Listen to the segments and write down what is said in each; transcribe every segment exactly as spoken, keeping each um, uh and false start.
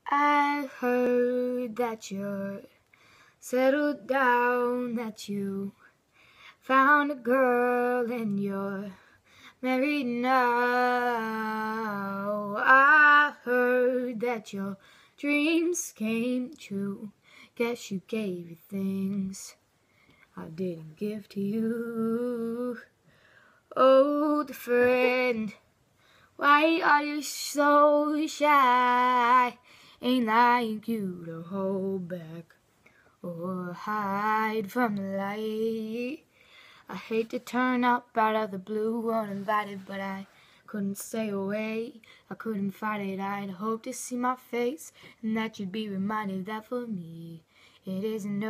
I heard that you're settled down, that you found a girl and you're married now. I heard that your dreams came true. Guess you gave you things I didn't give to you. Old friend, why are you so shy? Ain't like you to hold back or hide from the light. I hate to turn up out of the blue uninvited, but I couldn't stay away. I couldn't fight it. I'd hoped to see my face and that you'd be reminded that for me it isn't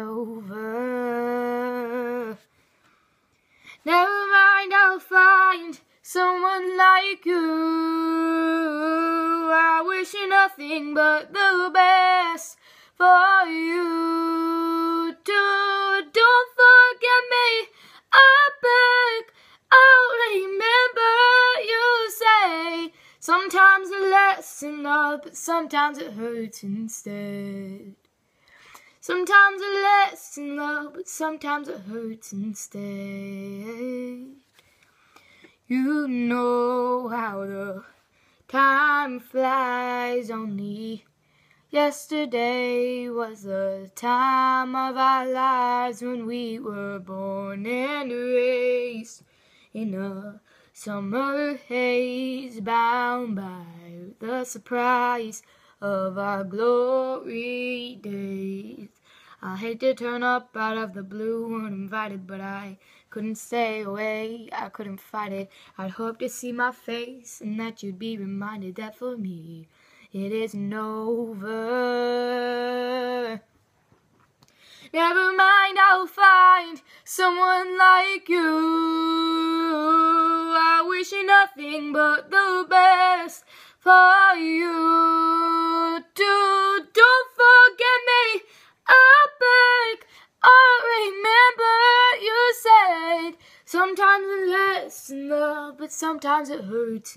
over. Never mind, I'll find someone like you. I wish you nothing but the best for you too. Don't forget me, I beg. I'll remember you say sometimes it lasts in love, but sometimes it hurts instead. Sometimes it lasts in love, but sometimes it hurts instead. You know how the time flies. Only yesterday was the time of our lives when we were born and raised in a summer haze, bound by the surprise of our glory days. I hate to turn up out of the blue uninvited, but I couldn't stay away, I couldn't fight it. I'd hope to see my face and that you'd be reminded that for me it isn't over. Never mind, I'll find someone like you. I wish you nothing but the best for you too. Don't forget me, I beg. I remember you said sometimes it lasts in love, but sometimes it hurts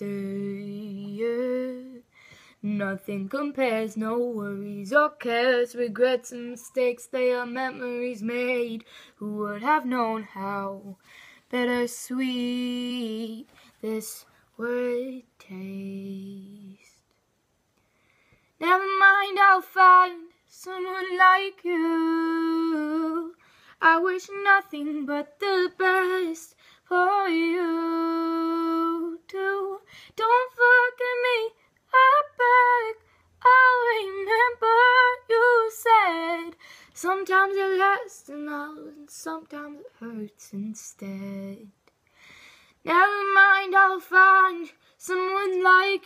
instead. Nothing compares, no worries or cares, regrets and mistakes, they are memories made. Who would have known how bittersweet this would taste? Never mind, I'll find someone like you. I wish nothing but the best for you too. Don't forget me, I beg. I'll remember you said sometimes it lasts in love and sometimes it hurts instead. Never mind, I'll find someone like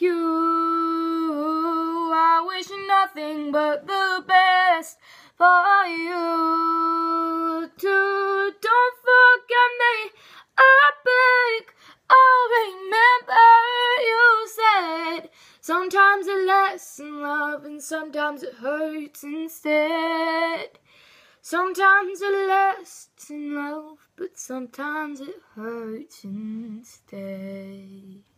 you. I wish nothing but the best for you too. Don't forget me, I beg. I'll remember you said sometimes it lasts in love and sometimes it hurts instead. Sometimes it lasts in love, but sometimes it hurts instead.